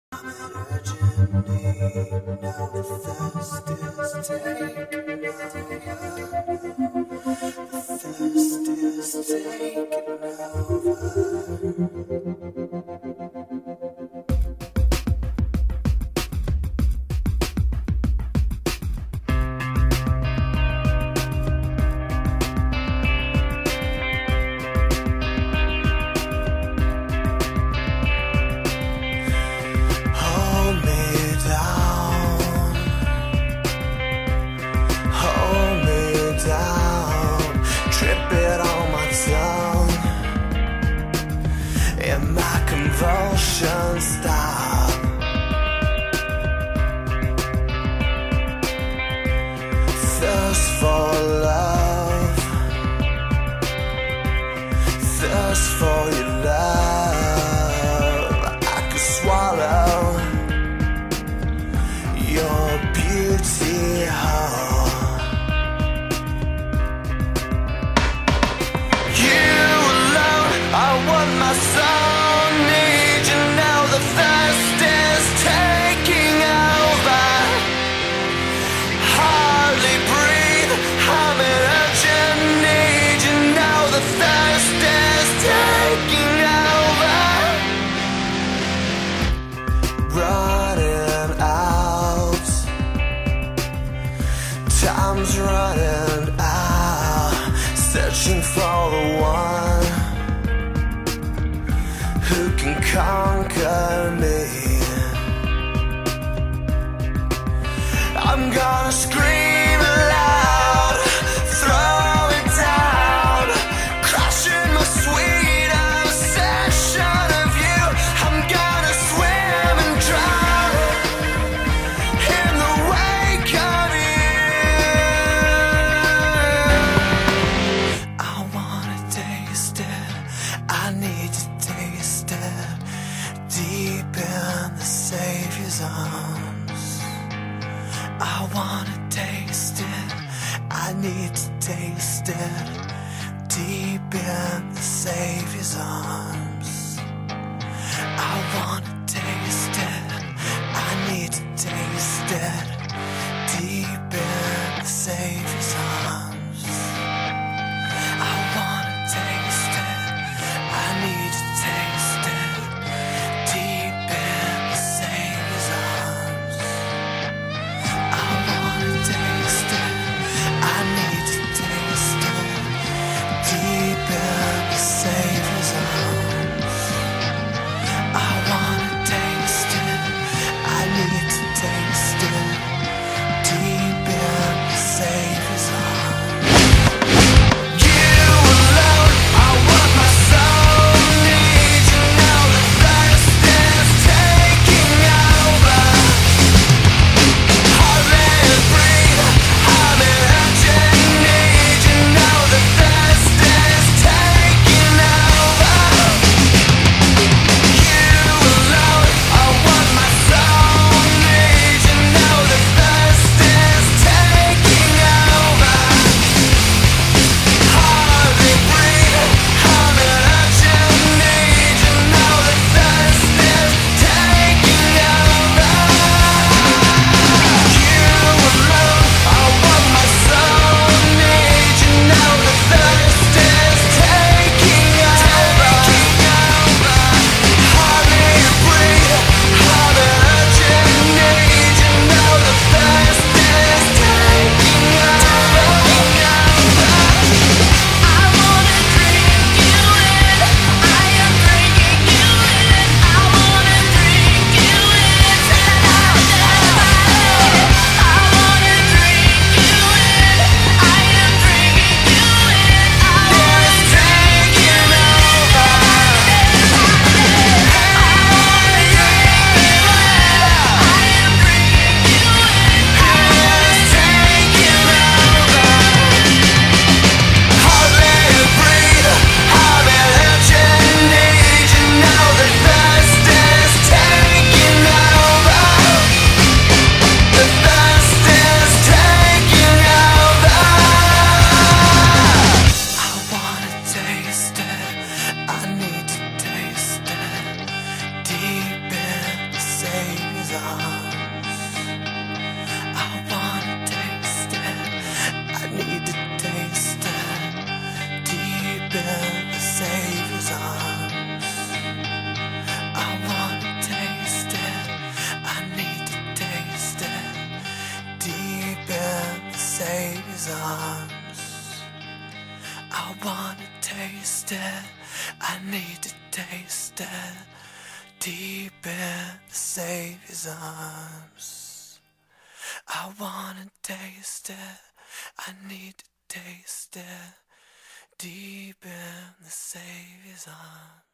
I'm in urgent need, now the thirst is taking over. The thirst is taking over. Convulsions stop. Thirst for love, thirst for your love. I could swallow your beauty whole. You alone, I want my soul. Time's running out, searching for the one who can conquer me. I'm gonna scream loud, throw it down, crushing my sweet obsession of you. I'm gonna swim and drown in the wake of you. I need to taste it deep in the Savior's arms. I wanna taste it. I need to taste it deep in the Savior's arms. I wanna taste it. I need to taste it deep in the Savior's arms. I wanna taste it. I need to taste it deep in the Savior's arms. I wanna taste it. I need to taste it deep in the Savior's arms. I wanna I wanna taste it, I need to taste it, deep in the Savior's arms. I wanna taste it, I need to taste it, deep in the Savior's arms.